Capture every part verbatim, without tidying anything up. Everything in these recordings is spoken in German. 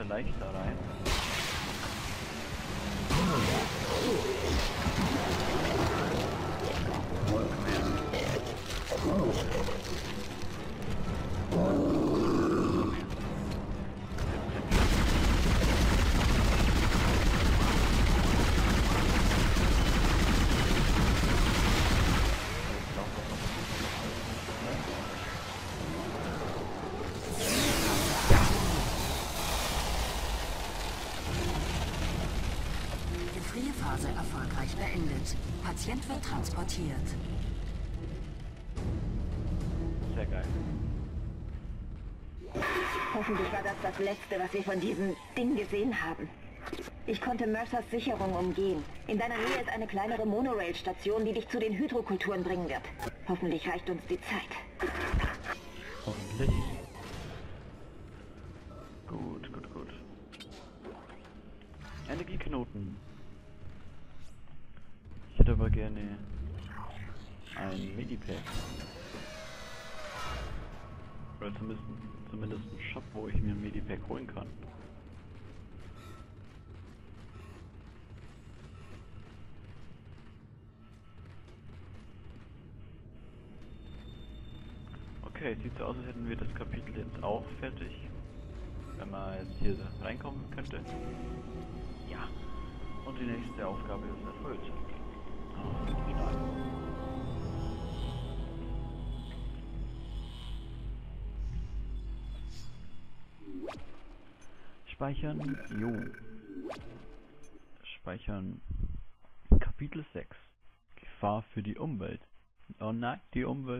leicht da rein. Gefrierphase erfolgreich beendet. Patient wird transportiert. Sehr geil. Hoffentlich war das das Letzte, was wir von diesem Ding gesehen haben. Ich konnte Mercers Sicherung umgehen. In deiner Nähe ist eine kleinere Monorail-Station, die dich zu den Hydrokulturen bringen wird. Hoffentlich reicht uns die Zeit. Hoffentlich. Gut, gut, gut. Energieknoten. Ich hätte aber gerne ein Medipack. Oder zumindest, zumindest einen Shop, wo ich mir ein Medipack holen kann. Okay, sieht so aus, als hätten wir das Kapitel jetzt auch fertig. Wenn man jetzt hier reinkommen könnte. Ja. Und die nächste Aufgabe ist erfüllt. Oh, stark. Speichern. Jo. Speichern. Kapitel sechs. Gefahr für die Umwelt. Oh nein, die Umwelt.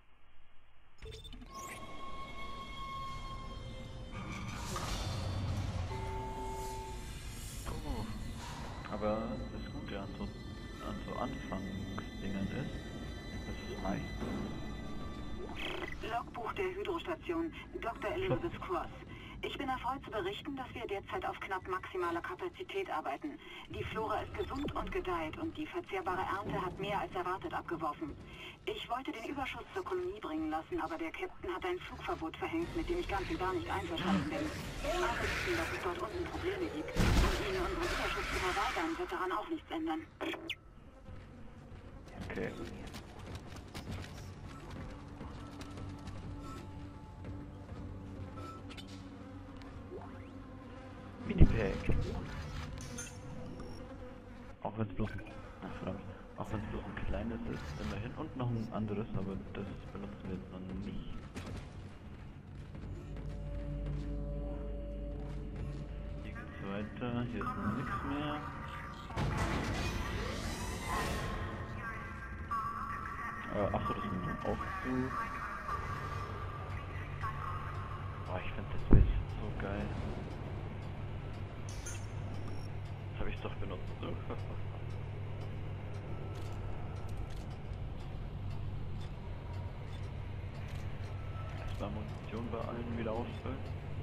Oh. Aber das Gute an so, an so Anfangsdingen ist, das ist meistens. Logbuch der Hydrostation, Doktor Elizabeth Cross. Ich bin erfreut zu berichten, dass wir derzeit auf knapp maximaler Kapazität arbeiten. Die Flora ist gesund und gedeiht und die verzehrbare Ernte hat mehr als erwartet abgeworfen. Ich wollte den Überschuss zur Kolonie bringen lassen, aber der Captain hat ein Flugverbot verhängt, mit dem ich ganz und gar nicht einverstanden bin. Alle wissen, dass es dort unten Probleme gibt. Und ihnen unseren Überschuss zu verweigern, wird daran auch nichts ändern. Okay. Minipack. Auch wenn es bloß ein, ach verdammt, auch wenn es bloß ein kleines ist, immerhin, und noch ein anderes, aber das benutzen wir jetzt noch nicht. Hier geht's weiter, hier ist nichts mehr. Äh, achso, das ist ein Aufzug. Boah, ich finde das Bild so geil. Das habe ich doch benutzt. Erstmal Munition bei allen wieder auffüllen.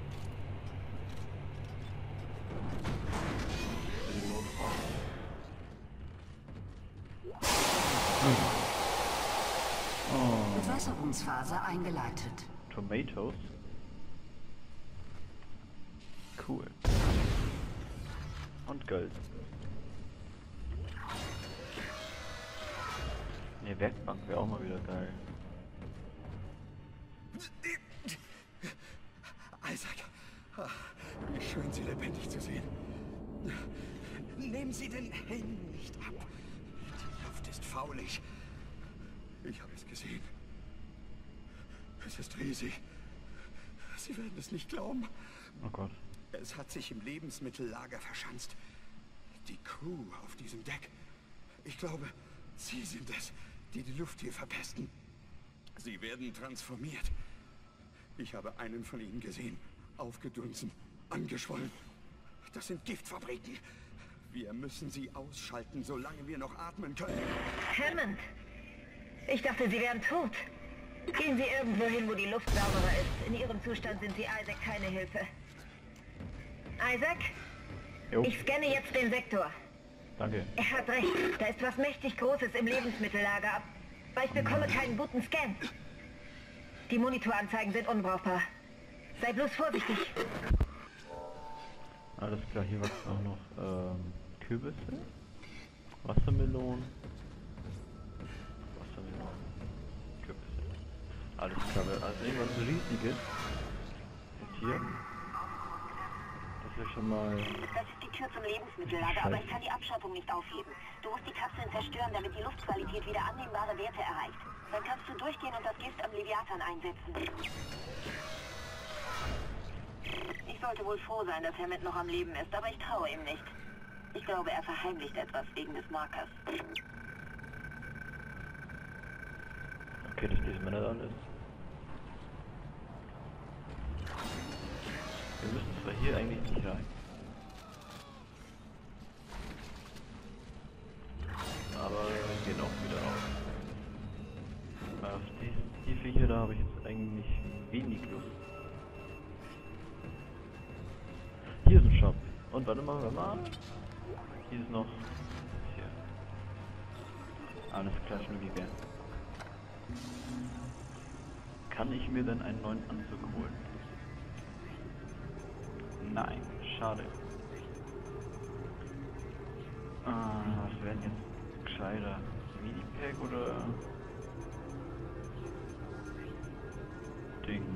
Für den Notfall. Oh. Bewässerungsphase eingeleitet. Tomatoes. Cool. Und Gold. Ne, Werkbank wäre auch mal wieder geil. Isaac, wie schön, Sie lebendig zu sehen. Nehmen Sie den Helm nicht ab. Die Luft ist faulig. Ich habe es gesehen. Es ist riesig. Sie werden es nicht glauben. Oh Gott. Es hat sich im Lebensmittellager verschanzt. Die Crew auf diesem Deck. Ich glaube, Sie sind es, die die Luft hier verpesten. Sie werden transformiert. Ich habe einen von ihnen gesehen. Aufgedunsen, angeschwollen. Das sind Giftfabriken. Wir müssen sie ausschalten, solange wir noch atmen können. Hammond! Ich dachte, Sie wären tot. Gehen Sie irgendwo hin, wo die Luft sauberer ist. In Ihrem Zustand sind Sie Isaac keine Hilfe. Isaac? Jo. Ich scanne jetzt den Sektor. Danke. Er hat recht. Da ist was mächtig Großes im Lebensmittellager. Aber ich bekomme keinen guten Scan. Die Monitoranzeigen sind unbrauchbar. Sei bloß vorsichtig. Alles klar, hier wachsen auch noch ähm, Kürbisse, Wassermelonen, Wassermelonen, Kürbisse. Alles klar, also irgendwas Riesiges ist hier. Das ist schon mal... Das ist die Tür zum Lebensmittellager, aber ich kann die Abschottung nicht aufheben. Du musst die Kapseln zerstören, damit die Luftqualität wieder annehmbare Werte erreicht. Dann kannst du durchgehen und das Gift am Leviathan einsetzen. Ich sollte wohl froh sein, dass Hammett noch am Leben ist, aber ich traue ihm nicht. Ich glaube, er verheimlicht etwas wegen des Markers. Okay, das lesen wir nicht alles. Wir müssen zwar hier eigentlich nicht rein. Aber wir gehen auch wieder raus. Auf die, die Viecher da habe ich jetzt eigentlich wenig Lust. Hier ist ein Shop. Und warte mal, warte mal. Hier ist noch... Hier. Alles klar, Schnuggiger. Kann ich mir denn einen neuen Anzug holen? Nein, schade. Ah, was wären jetzt gescheiter? Minipack oder... Ding?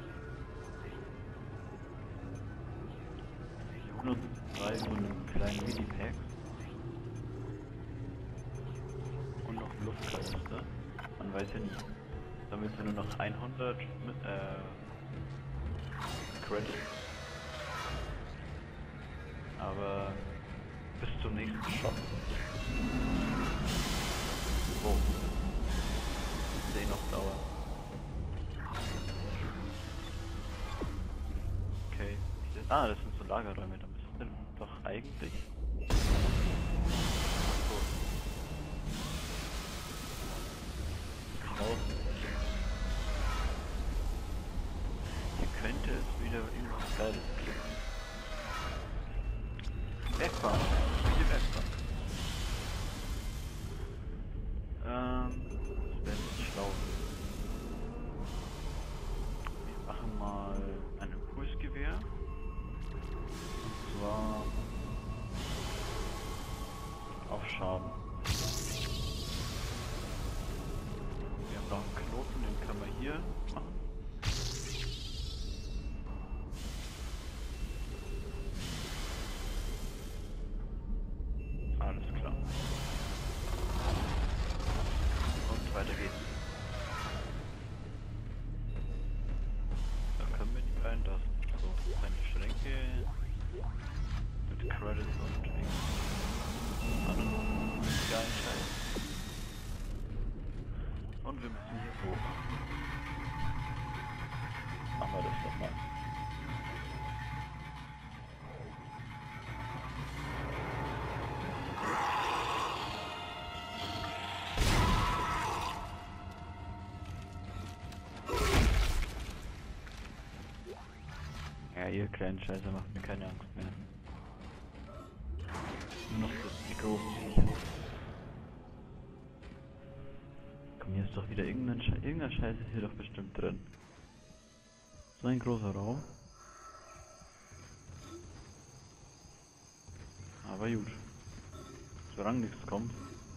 Ich habe nur drei so einen kleinen Minipack. Und noch einen Luftkanister. Man weiß ja nie. Damit sind nur noch hundert mit, äh, Credits. Aber bis zum nächsten Shop. Oh. Der noch dauert. Okay. Ah, das sind so Lagerräume, da müssten wir doch eigentlich. So. Raus. Hier könnte es wieder irgendwas Geiles geben. Wegfahren. Hier wegfahren. Ähm, das wäre nicht schlau. Wir machen mal ein Impulsgewehr. Und zwar auf Schaden. Wir haben noch einen Knoten, den können wir hier machen. Alles klar. Und weiter geht's. Da können wir die beiden das. So, eine Schränke mit Credits und anderen geilen Scheiß. Und wir müssen hier hoch. Machen wir das doch mal. Ja, ihr kleinen Scheiße macht mir keine Angst mehr. Nur noch das, die großen Viecher. Komm, hier ist doch wieder irgendein Scheiß. Irgendein Scheiß ist hier doch bestimmt drin. So ein großer Raum. Aber gut. Solange nichts kommt.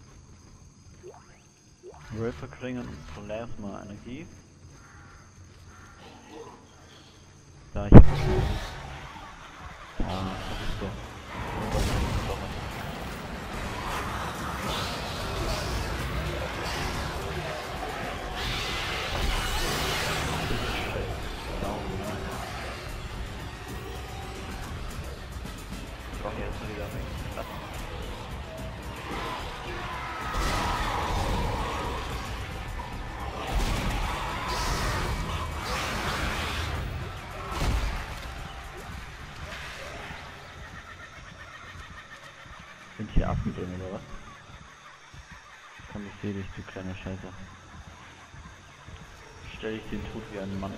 Railverkringern und Plasma Energie. Da, ich hab das schon. Ah, das ist doch. Ich brauche jetzt mal wieder weg. Sind hier Affen drin oder was? Komm, ich sehe dich, du kleiner Scheiße. Stell ich den Tod wie einen Mann.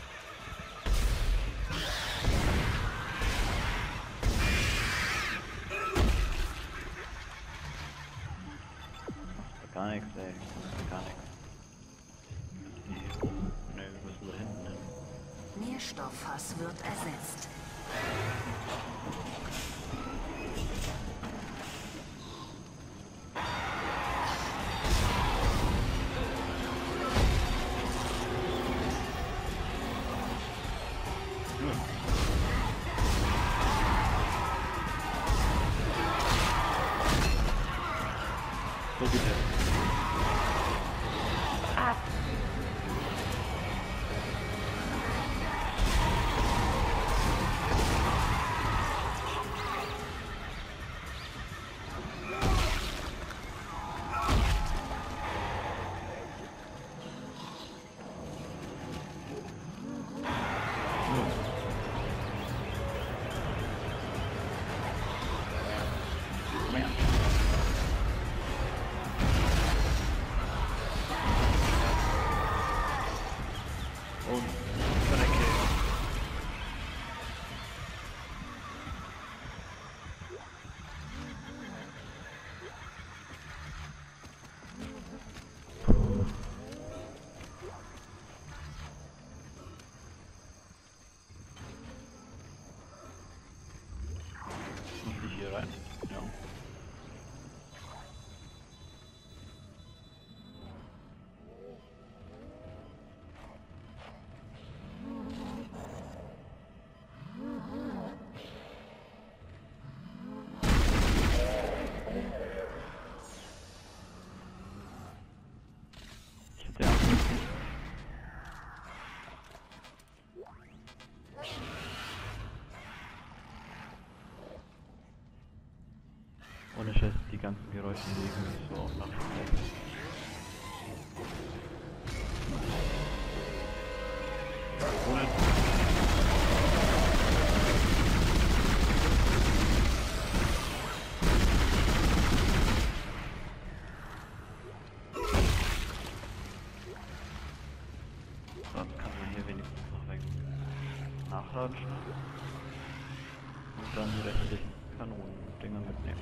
Macht gar nichts, ey. Macht gar nichts. Ne, wir müssen da hinten hin. Nährstofffass wird ersetzt. So geht er. Ah. Und Verrecke. Muss ich hier rein? Ja. Der ohne Scheiß, die ganzen Geräusche legen mich so auch nach vorne. Ohne nachladen schnell. Und dann die restlichen Kanonen-Dinger mitnehmen.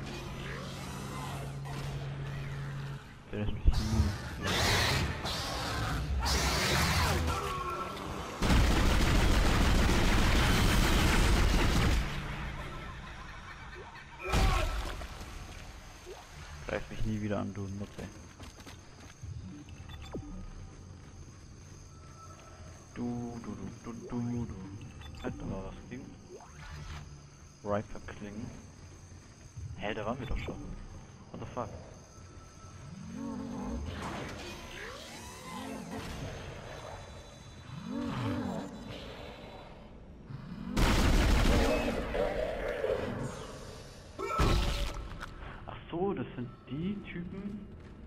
Der ist nicht nie. Greif mich nie wieder an, du Nutze. Du, du, du, du, du, du. Halt, da war was ging. Riper Klingen. Hä, da waren wir doch schon. What the fuck? Ach so, das sind die Typen,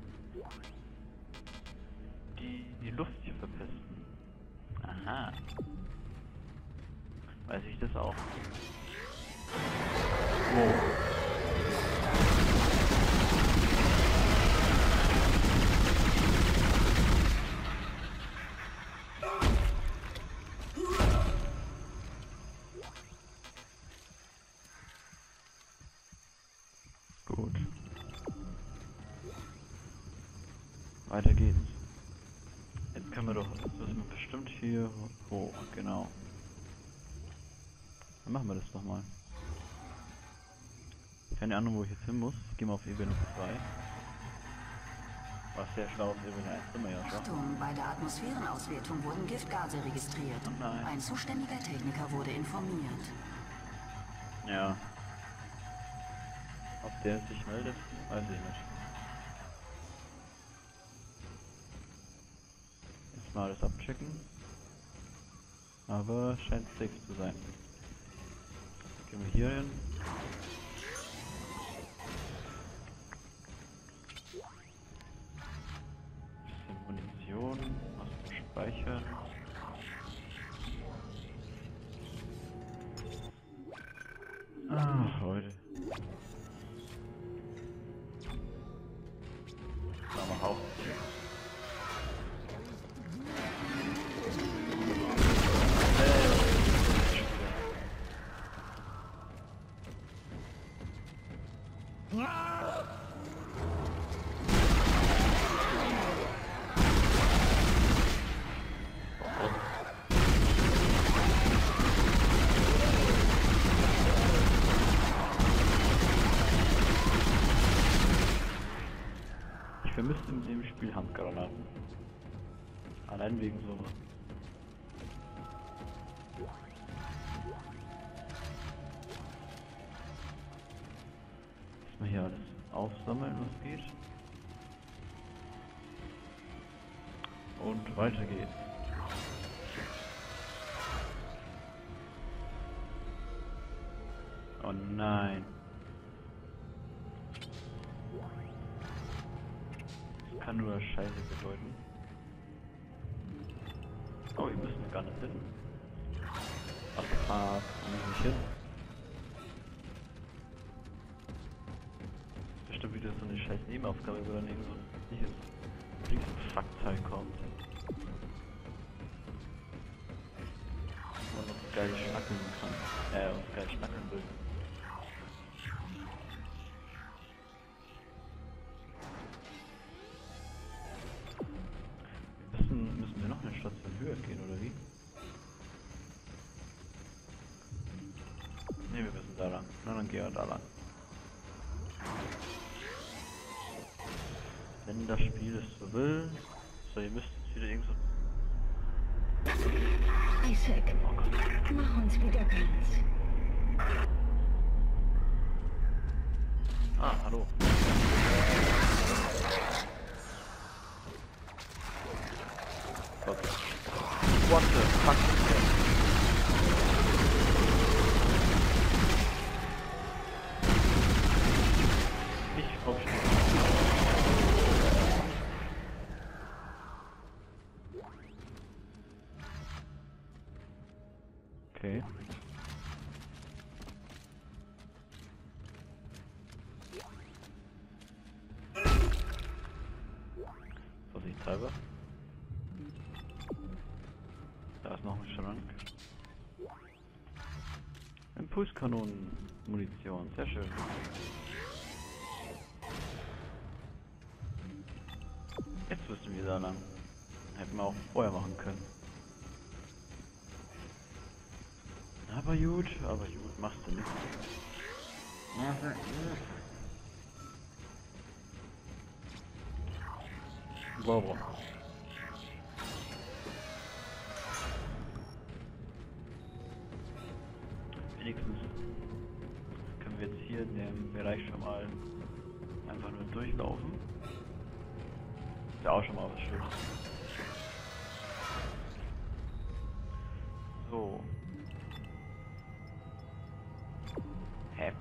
die die Luft hier verpesten. Aha. Weiß ich das auch. Wow. Gut. Weiter geht's. Jetzt können wir doch, jetzt müssen wir bestimmt hier hoch, genau. Dann machen wir das doch mal. Keine Ahnung, wo ich jetzt hin muss. Ich gehe mal auf Ebene zwei. Was sehr schlau auf Ebene eins sind wir ja schon. Achtung, bei der Atmosphärenauswertung wurden Giftgase registriert. Oh nein. Ein zuständiger Techniker wurde informiert. Ja. Ob der sich meldet, weiß ich nicht. Jetzt mal alles abchecken. Aber scheint safe zu sein. Gehen wir hier hin. Bisschen Munition, was zum Speichern. Ach, Leute. Da mal auf. Ich vermisse in dem Spiel Handgranaten. Allein wegen sowas. hier alles aufsammeln, was geht. Und weiter geht's. Oh nein. Das kann nur Scheiße bedeuten. Oh, wir müssen gar nicht hin. Ach, ah, muss nicht hin. Bestimmt wieder so eine scheiß Nebenaufgabe, wo dann irgend so ein riesen Fuckteil kommt. Wo man noch geil schnacken kann. Äh, uns geil schnacken will. Müssen, müssen wir noch eine Station höher gehen, oder wie? Ne, wir müssen da lang. Na, dann gehen wir da lang. Wenn das Spiel es so will. So, ihr müsst jetzt wieder irgend so... Isaac, Oh Gott. mach uns wieder ganz. Ah, hallo. Okay. What the fuck is that? Ich aufstehen. Okay. Vorsichtshalber. Da ist noch ein Schrank. Impulskanonen-Munition, sehr schön. Jetzt wissen wir da lang. Hätten wir auch vorher machen können. Aber gut, aber gut, machst du nichts. Wow, wow. Wenigstens können wir jetzt hier in dem Bereich schon mal einfach nur durchlaufen. Ist ja auch schon mal was Schönes. So. Hä?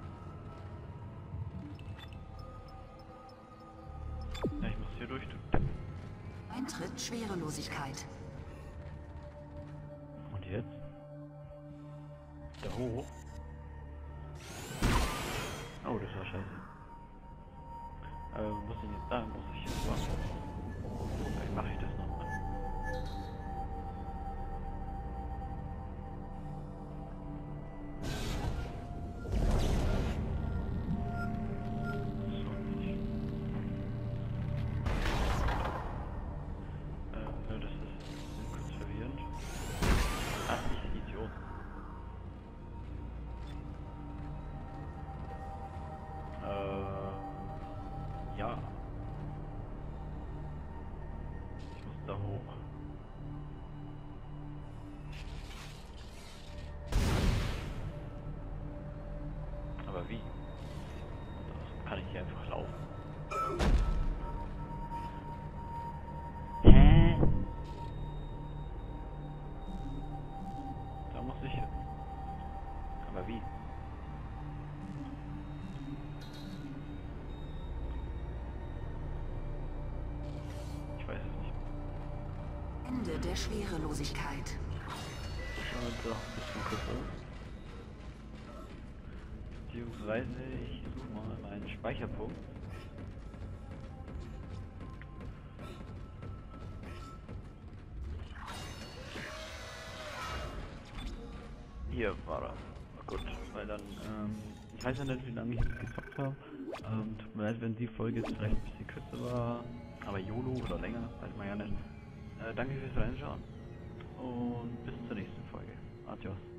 Ja, ich muss hier durch. Eintritt Schwerelosigkeit. Und jetzt? Da hoch. Oh, das war scheiße. Äh, muss ich jetzt da? Muss ich jetzt machen? Vielleicht mache ich das nochmal. So nicht. Äh, das ist kurz verwirrend. Ach, ich ein Idiot. Äh, ja. Ich muss da hoch. Aber wie? Das kann ich hier einfach laufen. Hä? Da muss ich hin. Aber wie? Ich weiß es nicht. Ende der Schwerelosigkeit. Und doch ein bisschen kürzer. Beziehungsweise ich suche mal meinen Speicherpunkt. Hier war er. Gut, weil dann, ähm, ich weiß ja nicht, wie lange ich jetzt gezockt habe. Ähm, tut mir leid, wenn die Folge jetzt vielleicht ein bisschen kürzer war, aber YOLO oder länger, weiß man ja nicht. Äh, danke fürs Reinschauen und bis zur nächsten Folge. Adios.